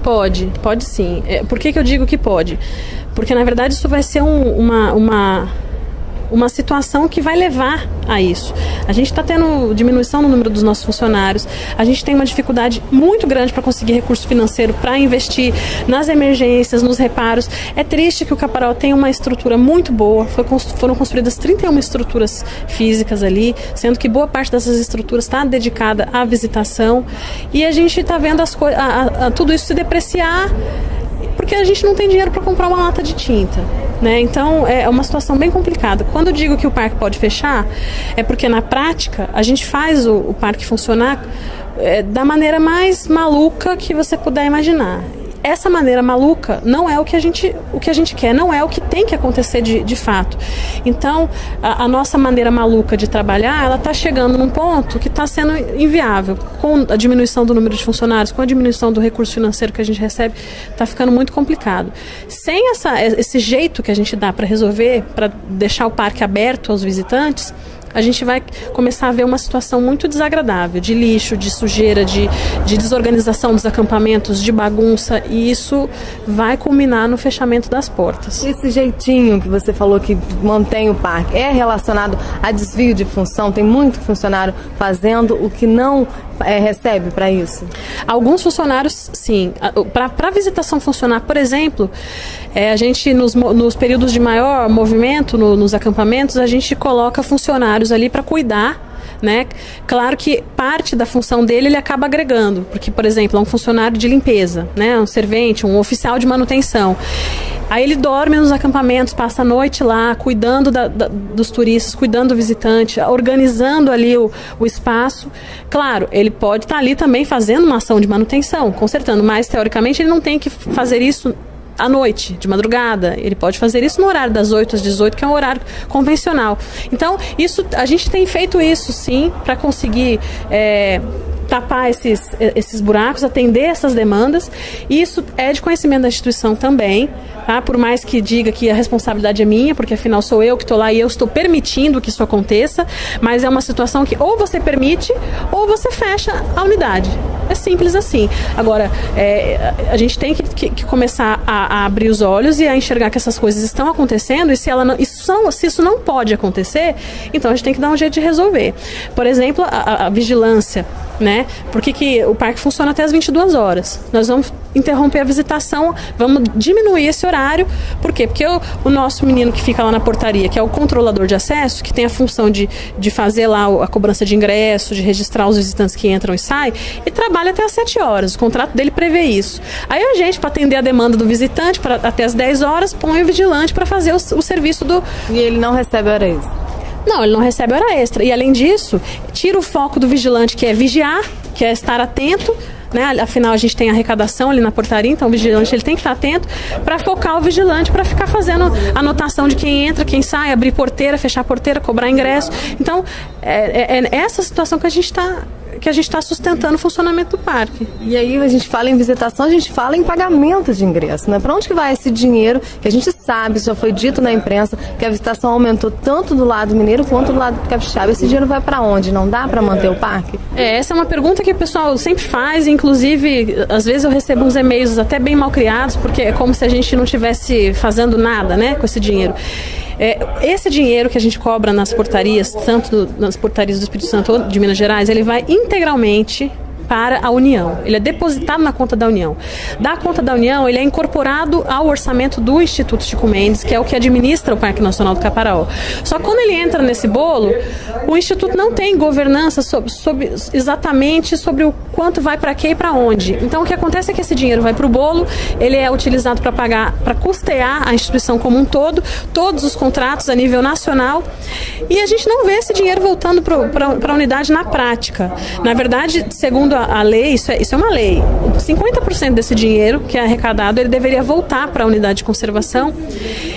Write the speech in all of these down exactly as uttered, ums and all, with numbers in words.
Pode, pode sim. É, por que que eu digo que pode? Porque, na verdade, isso vai ser um, uma, uma, uma situação que vai levar a isso. A gente está tendo diminuição no número dos nossos funcionários, a gente tem uma dificuldade muito grande para conseguir recurso financeiro para investir nas emergências, nos reparos. É triste que o Caparaó tenha uma estrutura muito boa, foi, foram construídas trinta e uma estruturas físicas ali, sendo que boa parte dessas estruturas está dedicada à visitação, e a gente está vendo as a, a, a, tudo isso se depreciar, porque a gente não tem dinheiro para comprar uma lata de tinta, né? Então é uma situação bem complicada. Quando eu digo que o parque pode fechar, é porque na prática a gente faz o, o parque funcionar é, da maneira mais maluca que você puder imaginar. Essa maneira maluca não é o que a gente, o que a gente quer, não é o que tem que acontecer de, de fato. Então, a, a nossa maneira maluca de trabalhar, ela está chegando num ponto que está sendo inviável. Com a diminuição do número de funcionários, com a diminuição do recurso financeiro que a gente recebe, está ficando muito complicado. Sem essa, esse jeito que a gente dá para resolver, para deixar o parque aberto aos visitantes, a gente vai começar a ver uma situação muito desagradável, de lixo, de sujeira, de, de desorganização dos acampamentos, de bagunça, e isso vai culminar no fechamento das portas. Esse jeitinho que você falou que mantém o parque é relacionado a desvio de função? Tem muito funcionário fazendo o que não é, recebe para isso? Alguns funcionários, sim. Para a visitação funcionar, por exemplo, é, a gente, nos, nos períodos de maior movimento, no, nos acampamentos, a gente coloca funcionários ali para cuidar, né? Claro que parte da função dele ele acaba agregando, porque, por exemplo, é um funcionário de limpeza, né? Um servente, um oficial de manutenção. Aí ele dorme nos acampamentos, passa a noite lá, cuidando da, da, dos turistas, cuidando do visitante, organizando ali o, o espaço. Claro, ele pode estar ali também fazendo uma ação de manutenção, consertando, mas teoricamente ele não tem que fazer isso à noite, de madrugada. Ele pode fazer isso no horário das oito às dezoito, que é um horário convencional. Então, isso, a gente tem feito isso, sim, para conseguir é, tapar esses, esses buracos, atender essas demandas. Isso é de conhecimento da instituição também, tá? Por mais que diga que a responsabilidade é minha, porque afinal sou eu que estou lá e eu estou permitindo que isso aconteça, mas é uma situação que ou você permite ou você fecha a unidade. É simples assim. Agora, é, a gente tem que, que, que começar a, a abrir os olhos e a enxergar que essas coisas estão acontecendo, e se, ela não, isso, se isso não pode acontecer, então a gente tem que dar um jeito de resolver. Por exemplo, a, a vigilância, né? Por que que o parque funciona até as vinte e duas horas? Nós vamos interromper a visitação, vamos diminuir esse horário. Por quê? Porque o, o nosso menino que fica lá na portaria, que é o controlador de acesso, que tem a função de, de fazer lá a cobrança de ingresso, de registrar os visitantes que entram e saem, e trabalha até as sete horas. O contrato dele prevê isso. Aí a gente, para atender a demanda do visitante, pra, até as dez horas, põe o vigilante para fazer o, o serviço do... E ele não recebe hora extra? Não, ele não recebe hora extra. E além disso, tira o foco do vigilante, que é vigiar, que é estar atento, né? Afinal, a gente tem arrecadação ali na portaria, então o vigilante ele tem que estar atento, para focar o vigilante, para ficar fazendo anotação de quem entra, quem sai, abrir porteira, fechar porteira, cobrar ingresso. Então, é, é, é essa situação que a gente está que a gente está sustentando o funcionamento do parque. E aí a gente fala em visitação, a gente fala em pagamento de ingresso, né? Para onde que vai esse dinheiro que a gente sabe, já foi dito na imprensa, que a visitação aumentou tanto do lado mineiro quanto do lado capixaba. Esse dinheiro vai para onde? Não dá para manter o parque? É, essa é uma pergunta que o pessoal sempre faz, inclusive, às vezes eu recebo uns e-mails até bem mal criados, porque é como se a gente não estivesse fazendo nada, né, com esse dinheiro. É, esse dinheiro que a gente cobra nas portarias, tanto nas portarias do Espírito Santo ou de Minas Gerais, ele vai integralmente para a União. Ele é depositado na conta da União. Da conta da União, ele é incorporado ao orçamento do Instituto Chico Mendes, que é o que administra o Parque Nacional do Caparaó. Só que quando ele entra nesse bolo, o Instituto não tem governança sobre, sobre, exatamente sobre o quanto vai para quê e para onde. Então, o que acontece é que esse dinheiro vai para o bolo, ele é utilizado para pagar, para custear a instituição como um todo, todos os contratos a nível nacional, e a gente não vê esse dinheiro voltando para a unidade na prática. Na verdade, segundo a a lei, isso é, isso é uma lei, cinquenta por cento desse dinheiro que é arrecadado, ele deveria voltar para a unidade de conservação,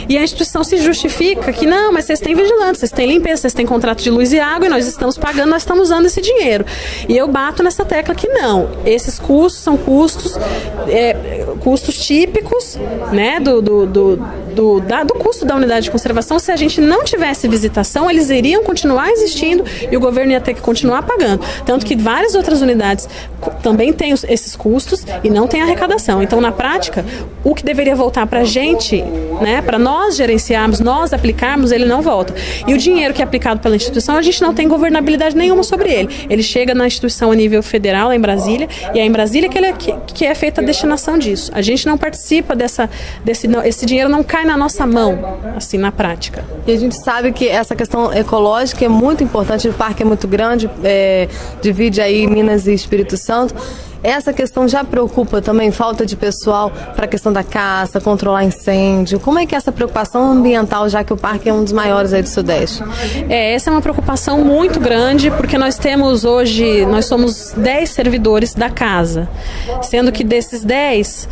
E a instituição se justifica que não, mas vocês têm vigilância, vocês têm limpeza, vocês têm contrato de luz e água e nós estamos pagando, nós estamos usando esse dinheiro. E eu bato nessa tecla que não, esses custos são custos, é, custos típicos, né, do, do, do, do, da, do custo da unidade de conservação. Se a gente não tivesse visitação, eles iriam continuar existindo e o governo ia ter que continuar pagando. Tanto que várias outras unidades também têm os, esses custos e não tem arrecadação. Então, na prática, o que deveria voltar para a gente, né, para nós gerenciarmos, nós aplicarmos, ele não volta. E o dinheiro que é aplicado pela instituição, a gente não tem governabilidade nenhuma sobre ele. Ele chega na instituição a nível federal, lá em Brasília, e é em Brasília que, ele é, que, que é feita a destinação disso. A gente não participa dessa, desse, não, esse dinheiro não cai na nossa mão, assim, na prática. E a gente sabe que essa questão ecológica é muito importante, o parque é muito grande, é, divide aí Minas e Espírito Santo. Essa questão já preocupa também, falta de pessoal para a questão da caça, controlar incêndio. Como é que é essa preocupação ambiental, já que o parque é um dos maiores aí do Sudeste? É, essa é uma preocupação muito grande, porque nós temos hoje, nós somos dez servidores da casa, sendo que desses dez...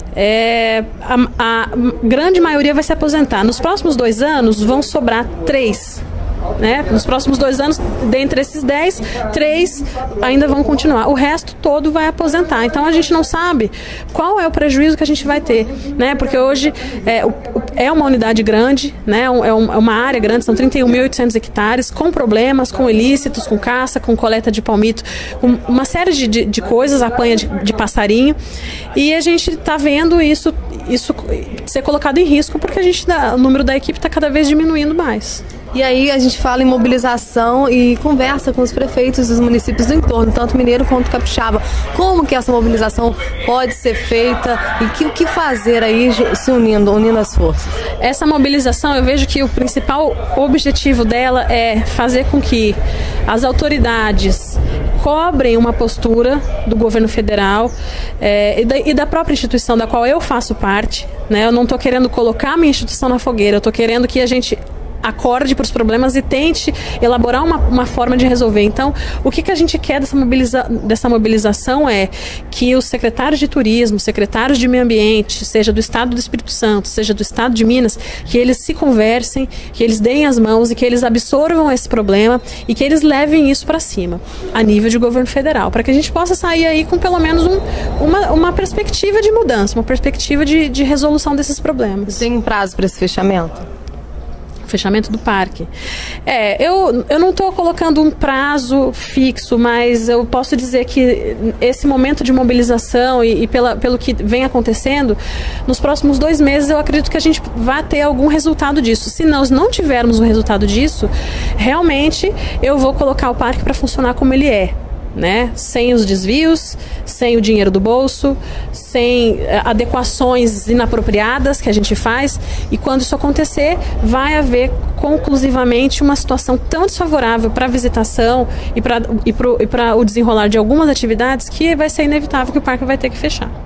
É, a, a grande maioria vai se aposentar. Nos próximos dois anos vão sobrar três. Né? Nos próximos dois anos, dentre esses dez, três ainda vão continuar. O resto todo vai aposentar. Então a gente não sabe qual é o prejuízo que a gente vai ter, né? Porque hoje é, é uma unidade grande, né? É uma área grande, são trinta e um mil e oitocentos hectares, com problemas, com ilícitos, com caça, com coleta de palmito, com uma série de, de, de coisas, apanha de, de passarinho. E a gente está vendo isso, isso ser colocado em risco, porque a gente, o número da equipe está cada vez diminuindo mais. E aí a gente fala em mobilização e conversa com os prefeitos dos municípios do entorno, tanto Mineiro quanto Capixaba. Como que essa mobilização pode ser feita e que, o que fazer aí se unindo, unindo as forças? Essa mobilização, eu vejo que o principal objetivo dela é fazer com que as autoridades cobrem uma postura do governo federal é, e, da, e da própria instituição da qual eu faço parte, né? Eu não estou querendo colocar a minha instituição na fogueira, eu estou querendo que a gente acorde para os problemas e tente elaborar uma, uma forma de resolver. Então, o que, que a gente quer dessa, mobiliza dessa mobilização é que os secretários de turismo, secretários de meio ambiente, seja do estado do Espírito Santo, seja do estado de Minas, que eles se conversem, que eles deem as mãos e que eles absorvam esse problema e que eles levem isso para cima, a nível de governo federal, para que a gente possa sair aí com pelo menos um, uma, uma perspectiva de mudança, uma perspectiva de, de resolução desses problemas. Tem um prazo para esse fechamento? Fechamento do parque. É, eu, eu não estou colocando um prazo fixo, mas eu posso dizer que esse momento de mobilização e, e pela, pelo que vem acontecendo, nos próximos dois meses eu acredito que a gente vai ter algum resultado disso. Se nós não tivermos o resultado disso, realmente eu vou colocar o parque para funcionar como ele é. Né? Sem os desvios, sem o dinheiro do bolso, sem adequações inapropriadas que a gente faz, e quando isso acontecer, vai haver conclusivamente uma situação tão desfavorável para a visitação e para e para o desenrolar de algumas atividades que vai ser inevitável que o parque vai ter que fechar.